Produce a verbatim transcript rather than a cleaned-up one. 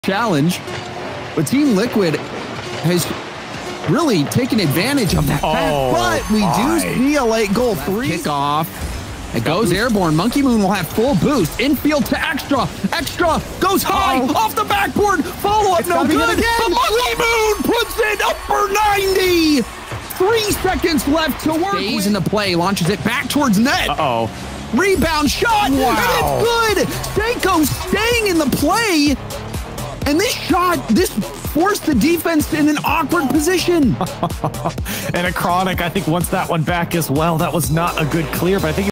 challenge, but Team Liquid has really taken advantage of that oh, fact, but we my. do see a late goal. Three kickoff. It goes airborne. nkeyM will have full boost. Infield to extra. Extra goes high. Oh. Off the backboard. Follow up. No good. But nkeyM puts it upper ninety. Three seconds left to work. Stays in the play. Launches it back towards net. Uh-oh. Rebound shot. Wow. And it's good. Seiko staying in the play. And this shot, this forced the defense in an awkward position. And a Chronic, I think, wants that one back as well. That was not a good clear, but I think